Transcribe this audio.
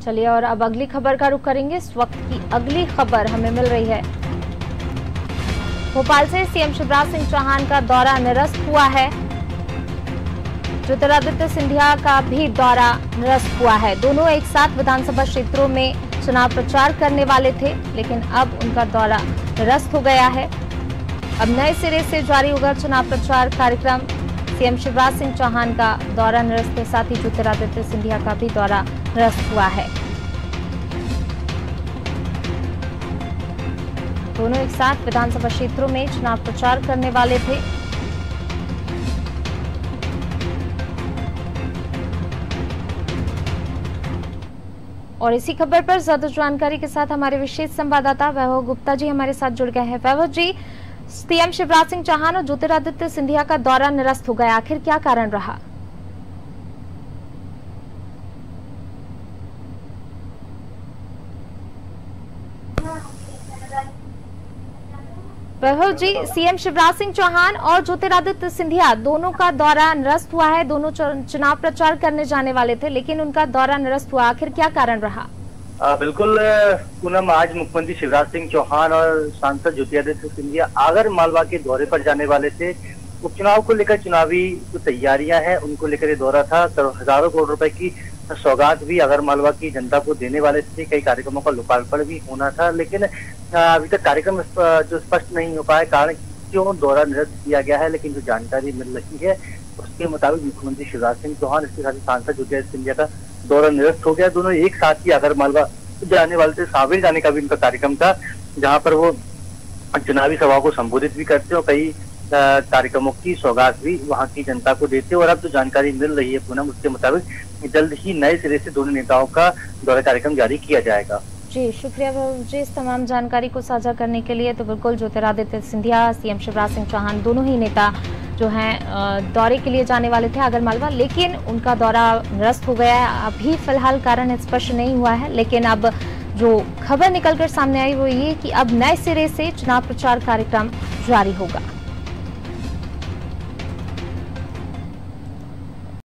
चलिए और अब अगली खबर का रुख करेंगे। इस वक्त की अगली खबर हमें मिल रही है भोपाल से। सीएम शिवराज सिंह चौहान का दौरा निरस्त हुआ है। ज्योतिरादित्य सिंधिया का भी दौरा निरस्त हुआ है। दोनों एक साथ विधानसभा क्षेत्रों में चुनाव प्रचार करने वाले थे, लेकिन अब उनका दौरा निरस्त हो गया है। अब नए सिरे से जारी होगा चुनाव प्रचार कार्यक्रम। सीएम शिवराज सिंह चौहान का दौरा निरस्त के साथ ही ज्योतिरादित्य सिंधिया का भी दौरा निरस्त हुआ है। दोनों एक साथ विधानसभा क्षेत्रों में चुनाव प्रचार करने वाले थे। और इसी खबर पर ज्यादा जानकारी के साथ हमारे विशेष संवाददाता वैभव गुप्ता जी हमारे साथ जुड़ गए हैं। वैभव जी, सीएम शिवराज सिंह चौहान और ज्योतिरादित्य सिंधिया का दौरा निरस्त हो गया, आखिर क्या कारण रहा? वैभव जी, सीएम शिवराज सिंह चौहान और ज्योतिरादित्य सिंधिया दोनों का दौरा निरस्त हुआ है। दोनों चुनाव प्रचार करने जाने वाले थे, लेकिन उनका दौरा निरस्त हुआ, आखिर क्या कारण रहा? बिल्कुल पूनम, आज मुख्यमंत्री शिवराज सिंह चौहान और सांसद ज्योतिरादित्य सिंधिया आगर मालवा के दौरे पर जाने वाले थे। उपचुनाव को लेकर चुनावी जो तैयारियां हैं उनको लेकर ये दौरा था। हजारों करोड़ रुपए की सौगात भी आगर मालवा की जनता को देने वाले थे। कई कार्यक्रमों का लोकार्पण भी होना था, लेकिन अभी तक कार्यक्रम जो स्पष्ट नहीं हो पाया, कारण क्यों दौरा निरस्त किया गया है। लेकिन जो जानकारी मिल रही है उसके मुताबिक मुख्यमंत्री शिवराज सिंह चौहान, इसके साथ ही सांसद ज्योतिरादित्य सिंधिया का दौरा निरस्त हो गया। दोनों एक साथ ही आगर मालवा जाने वाले थे। सावेर जाने का भी उनका कार्यक्रम था, जहां पर वो चुनावी सभा को संबोधित भी करते और कई कार्यक्रमों की सौगात भी वहां की जनता को देते। और अब जो जानकारी मिल रही है पूनम, उसके मुताबिक जल्द ही नए सिरे से दोनों नेताओं का दौरा कार्यक्रम जारी किया जाएगा। जी, शुक्रिया जी इस तमाम जानकारी को साझा करने के लिए। तो बिल्कुल ज्योतिरादित्य सिंधिया, सीएम शिवराज सिंह चौहान दोनों ही नेता जो हैं दौरे के लिए जाने वाले थे आगर मालवा, लेकिन उनका दौरा निरस्त हो गया है। अभी फिलहाल कारण स्पष्ट नहीं हुआ है, लेकिन अब जो खबर निकलकर सामने आई वो ये कि अब नए सिरे से चुनाव प्रचार कार्यक्रम जारी होगा।